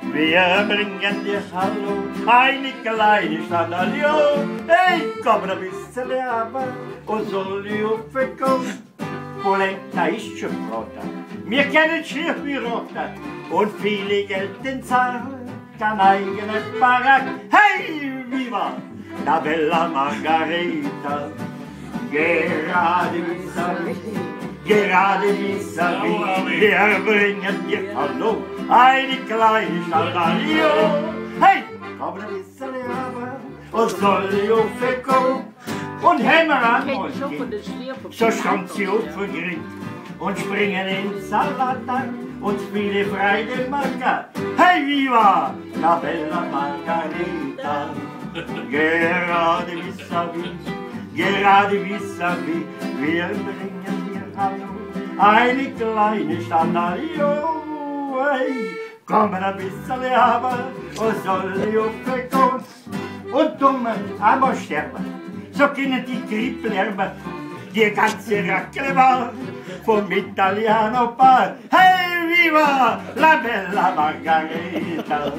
Wir bringen dir Hallo, eine kleine Standalio. Hey, komm ein bisschen aber, und soll die aufkommen. Polenta ist schon Brota, wir kennen Schirrbüroter und viele Geld in Zahl, kein eigenes Barack. Hey, viva la bella Margarita, gerade vis-à-vis, wir bringen dir Hallo, eine kleine Standalio. Hey, komm ein bisschen aber, und soll die aufkommen. Und Hämmer an euch, so stand sie aufgegrillt und springen in Salat und viele Freude Marca. Hey, viva la bella Margarita, gerade vis-à-vis, wir bringen dir Hallo, eine kleine Standalio. Hey, komm ein bisschen aber, und soll die aufkommen. Und dumme, aber sterben. So können die Krippelherber die ganze Racke war vom Italiano Paar. Hey, viva la bella Margarita,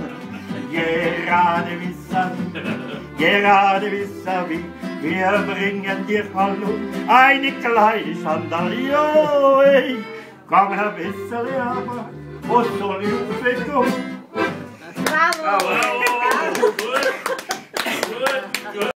gerade vis-à-vis, wir bringen dir Hallo, eine kleine Sandalio. Hey, komm ein bisschen aber, und soll ich aufkommen. Bravo! Bravo! Good! Good! Good!